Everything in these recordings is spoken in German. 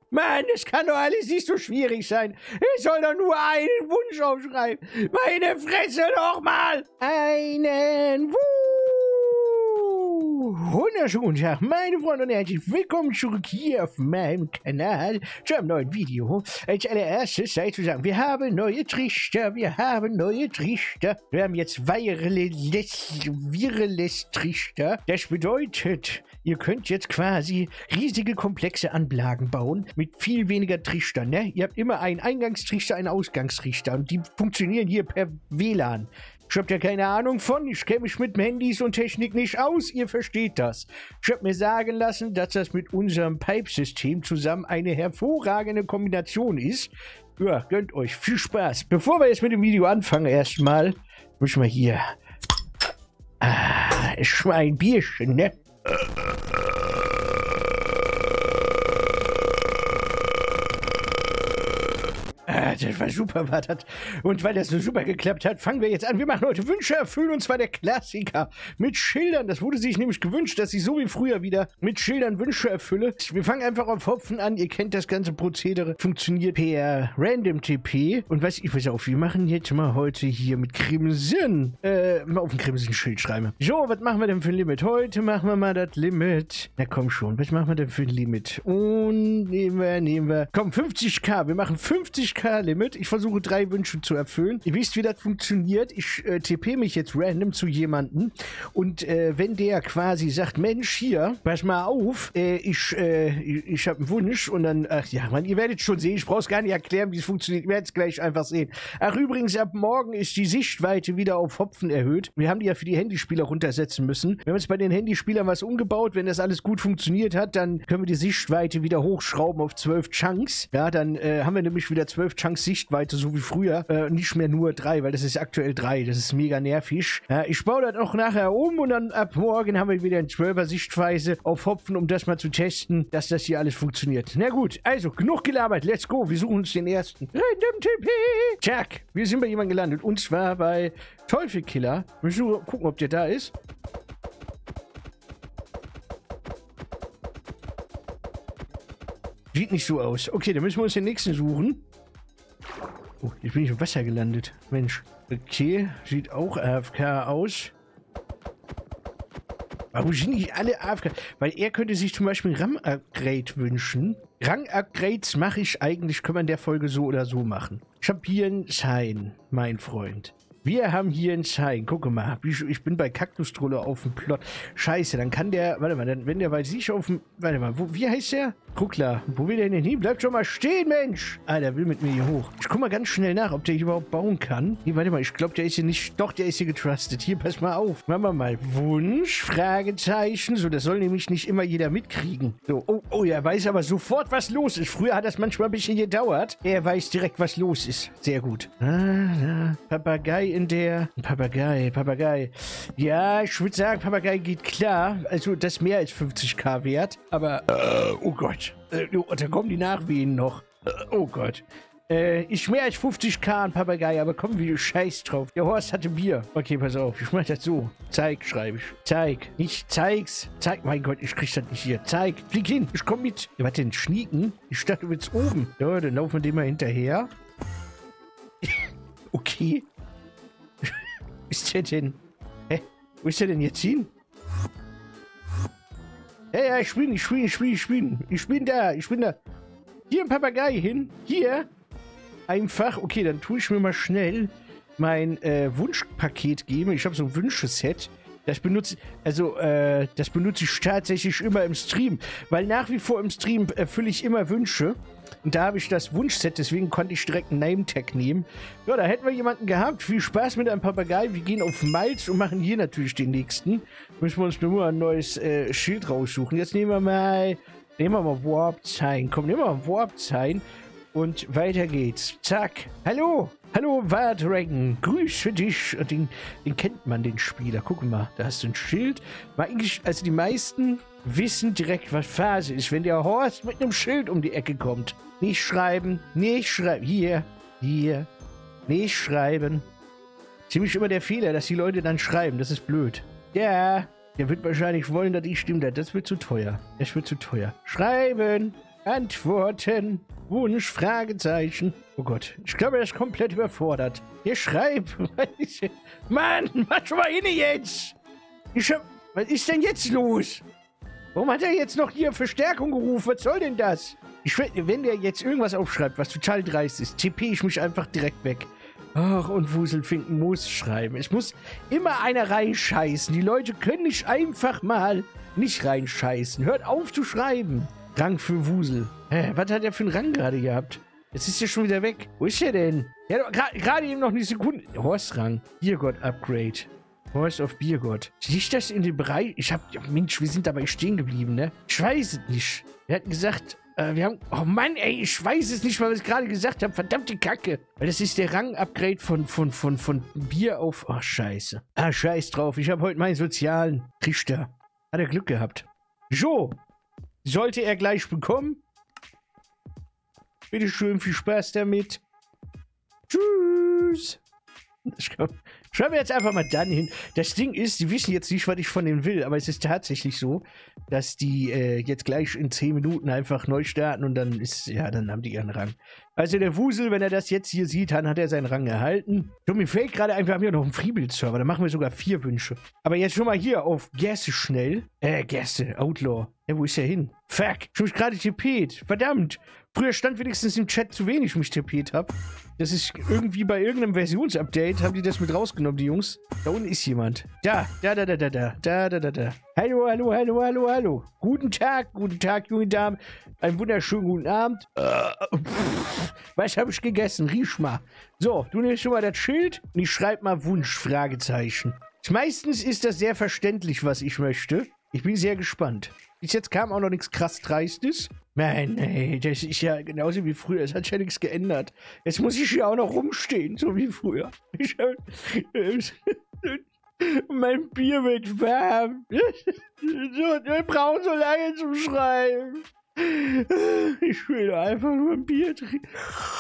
Mann, das kann doch alles nicht so schwierig sein. Ich soll doch nur einen Wunsch aufschreiben. Meine Fresse doch mal. Einen Wunsch. Wunderschönen guten Tag, meine Freunde, und herzlich willkommen zurück hier auf meinem Kanal zu einem neuen Video. Als allererstes sei zu sagen, wir haben neue Trichter, wir haben jetzt Wireless-Trichter. Das bedeutet, ihr könnt jetzt quasi riesige, komplexe Anlagen bauen mit viel weniger Trichtern, ne? Ihr habt immer einen Eingangstrichter, einen Ausgangstrichter und die funktionieren hier per WLAN. Ich hab ja keine Ahnung von, ich kenne mich mit Handys und Technik nicht aus, ihr versteht das. Ich hab mir sagen lassen, dass das mit unserem Pipe-System zusammen eine hervorragende Kombination ist. Ja, gönnt euch, viel Spaß. Bevor wir jetzt mit dem Video anfangen, erstmal müssen wir hier ein Bierchen, ne? Das war super, war das. Und weil das so super geklappt hat, fangen wir jetzt an. Wir machen heute Wünsche erfüllen, und zwar der Klassiker mit Schildern. Das wurde sich nämlich gewünscht, dass ich so wie früher wieder mit Schildern Wünsche erfülle. Wir fangen einfach auf Hopfen an. Ihr kennt das ganze Prozedere. Funktioniert per Random TP. Und was ich weiß auch, wir machen jetzt mal heute hier mit Crimson. Mal auf ein Crimson-Schild schreiben. So, was machen wir denn für ein Limit? Heute machen wir mal das Limit. Na komm schon, was machen wir denn für ein Limit? Und nehmen wir. Komm, 50k. Wir machen 50k Limit. Ich versuche 3 Wünsche zu erfüllen. Ihr wisst, wie das funktioniert. Ich TP mich jetzt random zu jemandem und wenn der quasi sagt, Mensch, hier, pass mal auf, ich habe einen Wunsch und dann, ach ja, Mann, ihr werdet schon sehen, ich brauche es gar nicht erklären, wie es funktioniert, ihr werdet es gleich einfach sehen. Ach übrigens, ab morgen ist die Sichtweite wieder auf Hopfen erhöht. Wir haben die ja für die Handyspieler runtersetzen müssen. Wir haben jetzt bei den Handyspielern was umgebaut. Wenn das alles gut funktioniert hat, dann können wir die Sichtweite wieder hochschrauben auf 12 Chunks. Ja, dann haben wir nämlich wieder 12 Chunks Sichtweite, so wie früher. Nicht mehr nur 3, weil das ist aktuell 3. Das ist mega nervig. Ja, ich baue das auch nachher um und dann ab morgen haben wir wieder eine 12er Sichtweise auf Hopfen, um das mal zu testen, dass das hier alles funktioniert. Na gut, also genug gelabert. Let's go. Wir suchen uns den ersten. Random TP. Tschak, wir sind bei jemandem gelandet. Und zwar bei Teufelkiller. Wir müssen gucken, ob der da ist. Sieht nicht so aus. Okay, dann müssen wir uns den nächsten suchen. Oh, jetzt bin ich im Wasser gelandet. Mensch. Okay, sieht auch AFK aus. Warum sind nicht alle AFK? Weil er könnte sich zum Beispiel ein Rang-Upgrade wünschen. Rang-Upgrades mache ich eigentlich, können wir in der Folge so oder so machen. Ich habe hier einen Sign, mein Freund. Wir haben hier einen Sign. Guck mal, ich bin bei Kaktustrolle auf dem Plot. Scheiße, dann kann der, warte mal, dann, wenn der bei sich auf dem, warte mal, wie heißt der? Ruckler. Wo will der denn hin? Bleib schon mal stehen, Mensch! Ah, der will mit mir hier hoch. Ich guck mal ganz schnell nach, ob der hier überhaupt bauen kann. Nee, warte mal, ich glaube, der ist hier nicht, doch, der ist hier getrustet. Hier, pass mal auf. Machen wir mal Wunsch, Fragezeichen. So, das soll nämlich nicht immer jeder mitkriegen. So, oh, er weiß aber sofort, was los ist. Früher hat das manchmal ein bisschen gedauert. Er weiß direkt, was los ist. Sehr gut. Papagei in der... Papagei. Ja, ich würde sagen, Papagei geht klar. Also, das ist mehr als 50k wert. Aber, oh Gott. Da kommen die Nachwehen noch. Oh Gott. Ist mehr als 50k an Papagei, aber komm, wie du scheiß drauf. Der Horst hatte Bier. Okay, pass auf, ich mach das so. Zeig, schreibe ich. Zeig. Nicht zeig's. Zeig, mein Gott, ich krieg das nicht hier. Zeig. Flieg hin. Ich komm mit. Ja, was denn? Schnieken? Ich dachte, du willst oben. Ja, dann laufen wir dem mal hinterher. Okay. Wo ist der denn? Hä? Wo ist der denn jetzt hin? Ja, ich bin da. Hier ein Papagei hin. Hier. Einfach. Okay, dann tue ich mir mal schnell mein Wunschpaket geben. Ich habe so ein Wünscheset. Das benutze ich tatsächlich immer im Stream. Weil nach wie vor im Stream erfülle ich immer Wünsche. Und da habe ich das Wunschset, deswegen konnte ich direkt einen Name-Tag nehmen. Ja, da hätten wir jemanden gehabt. Viel Spaß mit einem Papagei. Wir gehen auf Malz und machen hier natürlich den nächsten. Müssen wir uns nur ein neues Schild raussuchen. Jetzt nehmen wir mal Warp-Sign. Komm, nehmen wir mal Warp-Sign. Und weiter geht's. Zack. Hallo. Hallo, Wardragon. Grüße dich. Den kennt man, den Spieler. Guck mal, da hast du ein Schild. Also die meisten wissen direkt, was Phase ist, wenn der Horst mit einem Schild um die Ecke kommt. Nicht schreiben. Hier. Nicht schreiben. Ziemlich immer der Fehler, dass die Leute dann schreiben. Das ist blöd. Ja, der wird wahrscheinlich wollen, dass ich stimme. Das wird zu teuer. Schreiben. Antworten. Wunsch, Fragezeichen. Oh Gott, ich glaube, er ist komplett überfordert. Hier, schreib. Mann, mach schon mal hin jetzt. Was ist denn jetzt los? Warum hat er jetzt noch hier Verstärkung gerufen? Was soll denn das? Wenn der jetzt irgendwas aufschreibt, was total dreist ist, TP ich mich einfach direkt weg. Ach, und Wuselfinken muss schreiben. Es muss immer einer reinscheißen. Die Leute können nicht einfach mal nicht reinscheißen. Hört auf zu schreiben. Rang für Wusel. Was hat er für einen Rang gerade gehabt? Jetzt ist er schon wieder weg. Wo ist er denn? Er hat gerade eben noch eine Sekunde. Horstrang. Biergott-Upgrade. Horst of Biergott. Liegt das in dem Bereich? Mensch, wir sind dabei stehen geblieben, ne? Ich weiß es nicht. Wir hatten gesagt, wir haben... Oh Mann, ey, ich weiß es nicht, weil ich es gerade gesagt habe. Verdammte Kacke. Weil das ist der Rang-Upgrade von Bier auf... Oh, scheiße. Ah, scheiß drauf. Ich habe heute meinen sozialen Trichter. Hat er Glück gehabt. So. Sollte er gleich bekommen. Bitteschön, viel Spaß damit. Tschüss. Schreiben wir jetzt einfach mal dann hin. Das Ding ist, die wissen jetzt nicht, was ich von denen will, aber es ist tatsächlich so, dass die jetzt gleich in 10 Minuten einfach neu starten und dann dann haben die ihren Rang. Also der Wusel, wenn er das jetzt hier sieht, dann hat er seinen Rang erhalten. So, mir fällt gerade ein, wir haben ja noch einen Freebuild-Server, da machen wir sogar 4 Wünsche. Aber jetzt schon mal hier auf Gerste schnell. Gerste, Outlaw. Ja, wo ist er hin? Fuck, ich hab mich gerade tippet. Verdammt. Früher stand wenigstens im Chat zu wenig, mich tippet hab. Das ist irgendwie bei irgendeinem Versionsupdate, haben die das mit rausgenommen, die Jungs. Da unten ist jemand. Da. Hallo. Guten Tag, junge Dame. Einen wunderschönen guten Abend. Was habe ich gegessen? Riech mal. So, du nimmst schon mal das Schild und ich schreibe mal Wunsch, Fragezeichen. Meistens ist das sehr verständlich, was ich möchte. Ich bin sehr gespannt. Bis jetzt kam auch noch nichts krass Dreistes. Nein, ey, das ist ja genauso wie früher. Es hat ja nichts geändert. Jetzt muss ich hier auch noch rumstehen, so wie früher. Mein Bier wird warm. Wir brauchen so lange zum Schreiben. Ich will einfach nur ein Bier trinken.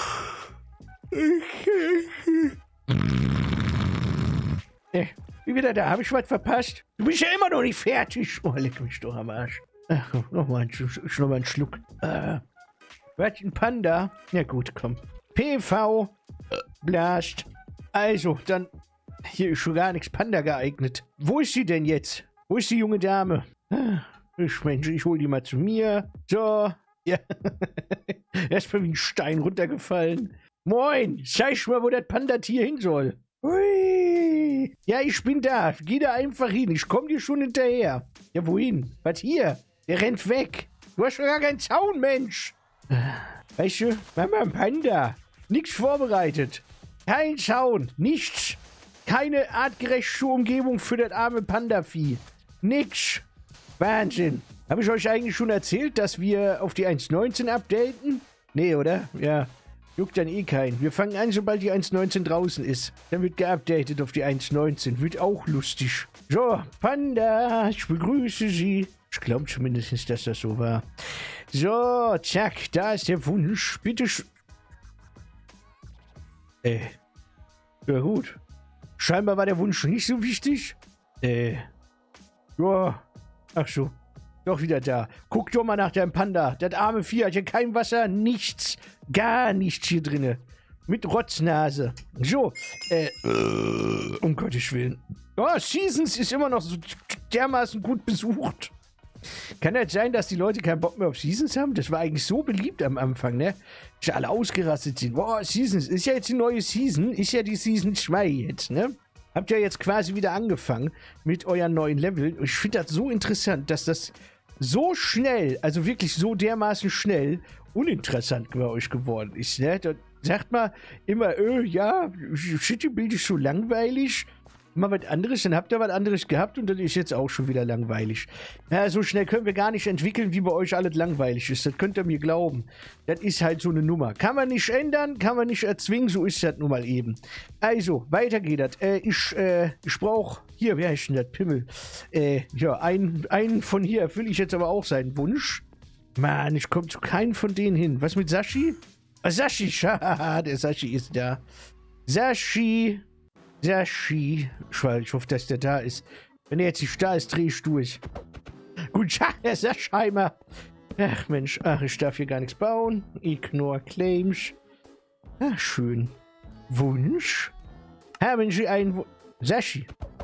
Wie wieder da? Habe ich was verpasst? Du bist ja immer noch nicht fertig. Oh, leck mich doch am Arsch. Ach, nochmal einen Schluck. Was, ein Panda? Ja gut, komm. PV. Blast. Also, dann... Hier ist schon gar nichts Panda geeignet. Wo ist sie denn jetzt? Wo ist die junge Dame? Mensch, ich hol die mal zu mir. So. Ja. Erstmal wie ein Stein runtergefallen. Moin. Zeig mal, wo das Pandatier hin soll. Hui. Ja, ich bin da. Geh da einfach hin. Ich komm dir schon hinterher. Ja, wohin? Was hier? Der rennt weg. Du hast schon gar keinen Zaun, Mensch. Weißt du, Mama, ein Panda. Nichts vorbereitet. Kein Zaun. Nichts. Keine artgerechte Umgebung für das arme Panda-Vieh. Nix. Wahnsinn. Habe ich euch eigentlich schon erzählt, dass wir auf die 1.19 updaten? Nee, oder? Ja. Juckt dann eh keinen. Wir fangen an, sobald die 1.19 draußen ist. Dann wird geupdatet auf die 1.19. Wird auch lustig. So, Panda, ich begrüße Sie. Ich glaube zumindest, dass das so war. So, zack, da ist der Wunsch. Bitte ja gut. Scheinbar war der Wunsch nicht so wichtig. Ja. Ach so. Doch wieder da. Guck doch mal nach deinem Panda. Das arme Vieh hat hier kein Wasser, nichts. Gar nichts hier drinne. Mit Rotznase. So. Um Gottes Willen. Oh, Seasons ist immer noch so dermaßen gut besucht. Kann das sein, dass die Leute keinen Bock mehr auf Seasons haben? Das war eigentlich so beliebt am Anfang, ne? Dass alle ausgerastet sind. Boah, Seasons. Ist ja jetzt die neue Season. Ist ja die Season 2 jetzt, ne? Habt ihr jetzt quasi wieder angefangen mit euren neuen Leveln. Und ich finde das so interessant, dass das so schnell, also wirklich so dermaßen schnell, uninteressant bei euch geworden ist, ne? Da sagt man immer, ja, Citybuild ist so langweilig. Mal was anderes, dann habt ihr was anderes gehabt und das ist jetzt auch schon wieder langweilig. Ja, so schnell können wir gar nicht entwickeln, wie bei euch alles langweilig ist. Das könnt ihr mir glauben. Das ist halt so eine Nummer. Kann man nicht ändern, kann man nicht erzwingen, so ist das nun mal eben. Also, weiter geht das. Ich brauche, hier, wer ist denn das? Pimmel. Ja, einen von hier erfülle ich jetzt aber auch seinen Wunsch. Mann, ich komme zu keinem von denen hin. Was mit Sashi? Ah, Sashi, der Sashi ist da. Sashi. Ich hoffe, dass der da ist. Wenn er jetzt nicht da ist, drehe ich durch. Guten Tag, Herr Saschheimer. Ach Mensch, ach, ich darf hier gar nichts bauen. Ignore Claims. Ach, schön. Wunsch? Haben Sie einen Sashi.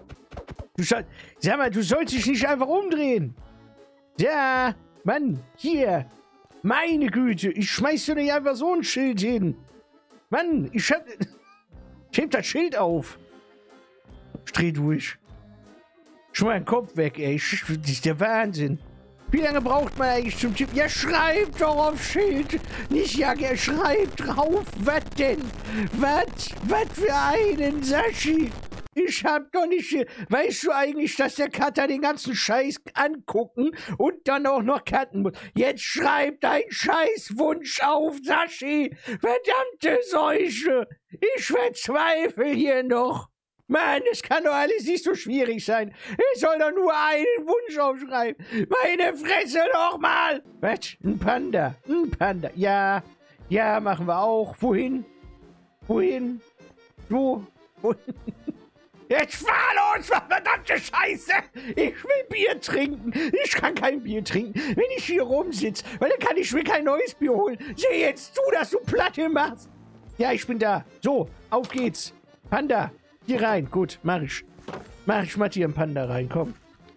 Sag mal, du sollst dich nicht einfach umdrehen. Ja, Mann, hier. Meine Güte, ich schmeiß dir nicht einfach so ein Schild hin. Mann, ich heb das Schild auf. Ich dreh durch. Schon mal den Kopf weg, ey. Das ist der Wahnsinn. Wie lange braucht man eigentlich zum Tippen? Ja, schreibt doch auf Schild. Nicht ja, schreibt drauf. Was denn? Was? Was für einen, Sashi? Ich hab doch nicht... Weißt du eigentlich, dass der Cutter den ganzen Scheiß angucken und dann auch noch cutten muss? Jetzt schreib deinen Scheißwunsch auf, Sashi! Verdammte Seuche! Ich verzweifle hier noch! Mann, es kann doch alles nicht so schwierig sein. Ich soll doch nur einen Wunsch aufschreiben. Meine Fresse doch mal! Was? Ein Panda? Ein Panda? Ja. Ja, machen wir auch. Wohin? Wohin? Wo? Wohin? Jetzt fahr los, verdammte Scheiße! Ich will Bier trinken. Ich kann kein Bier trinken, wenn ich hier rumsitze, weil dann kann ich mir kein neues Bier holen. Seh jetzt zu, dass du Platte machst. Ja, ich bin da. So, auf geht's. Panda, hier rein. Gut, mach ich. Ich mach hier einen Panda rein, komm.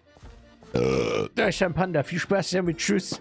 Da ist ein Panda. Viel Spaß damit. Tschüss.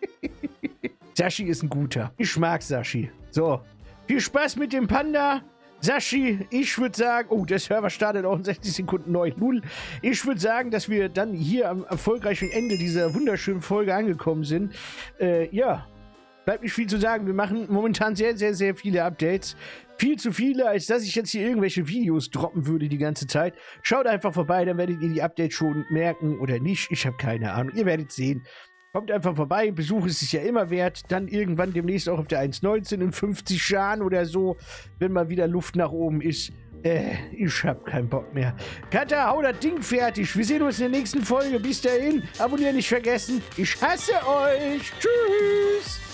Sashi ist ein guter. Ich mag Sashi. So, viel Spaß mit dem Panda. Sashi, ich würde sagen, oh, der Server startet auch in 60 Sekunden neu. 0. Ich würde sagen, dass wir dann hier am erfolgreichen Ende dieser wunderschönen Folge angekommen sind. Ja, bleibt nicht viel zu sagen. Wir machen momentan sehr, sehr, sehr viele Updates. Viel zu viele, als dass ich jetzt hier irgendwelche Videos droppen würde die ganze Zeit. Schaut einfach vorbei, dann werdet ihr die Updates schon merken oder nicht. Ich habe keine Ahnung. Ihr werdet sehen. Kommt einfach vorbei, Besuch ist es ja immer wert. Dann irgendwann demnächst auch auf der 1.19 in 50 Jahren oder so, wenn mal wieder Luft nach oben ist. Ich hab keinen Bock mehr. Cutter, hau das Ding fertig. Wir sehen uns in der nächsten Folge. Bis dahin, abonnieren nicht vergessen. Ich hasse euch. Tschüss.